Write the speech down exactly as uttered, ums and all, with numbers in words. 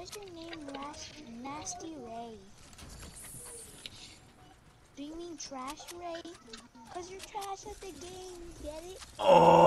is your name Ras Nasty Ray? Do you mean Trash Ray? Cause you're trash at the game, get it? Oh.